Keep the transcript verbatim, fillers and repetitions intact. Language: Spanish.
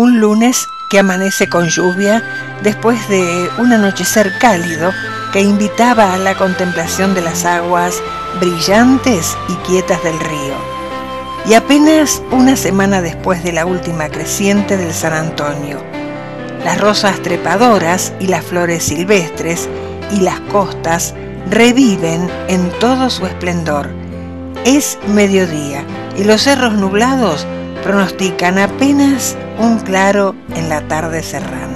Un lunes que amanece con lluvia después de un anochecer cálido que invitaba a la contemplación de las aguas brillantes y quietas del río. Y apenas una semana después de la última creciente del San Antonio, las rosas trepadoras y las flores silvestres y las costas reviven en todo su esplendor. Es mediodía y los cerros nublados pronostican apenas un claro en la tarde serrana.